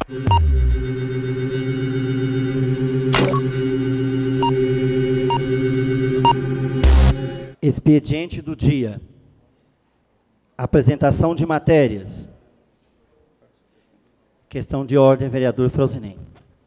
Expediente do dia. Apresentação de matérias. Questão de ordem, vereador Frauzinem.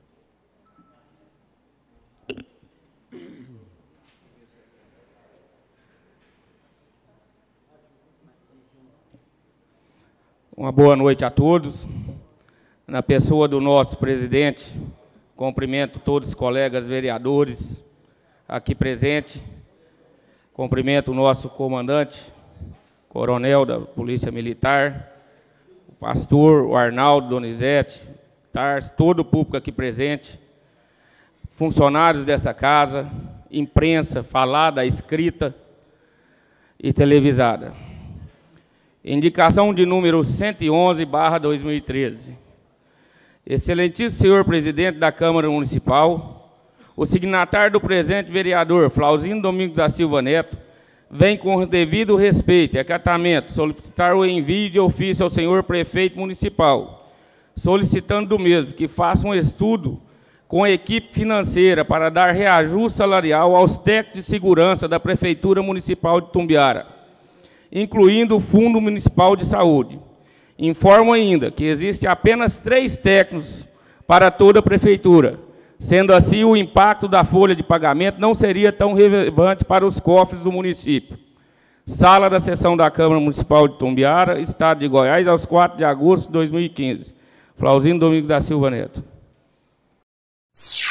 Uma boa noite a todos. Na pessoa do nosso presidente, cumprimento todos os colegas vereadores aqui presentes. Cumprimento o nosso comandante, coronel da Polícia Militar, o pastor, o Arnaldo, Donizete, Tarso, todo o público aqui presente, funcionários desta casa, imprensa, falada, escrita e televisada. Indicação de número 111/2013. Excelentíssimo senhor presidente da Câmara Municipal, o signatário do presente vereador Flauzino Domingos da Silva Neto vem com o devido respeito e acatamento solicitar o envio de ofício ao senhor prefeito municipal, solicitando do mesmo que faça um estudo com a equipe financeira para dar reajuste salarial aos técnicos de segurança da Prefeitura Municipal de Itumbiara, incluindo o Fundo Municipal de Saúde. Informo ainda que existe apenas 3 técnicos para toda a Prefeitura. Sendo assim, o impacto da folha de pagamento não seria tão relevante para os cofres do município. Sala da sessão da Câmara Municipal de Itumbiara, Estado de Goiás, aos 4 de agosto de 2015. Flauzino Domingos da Silva Neto.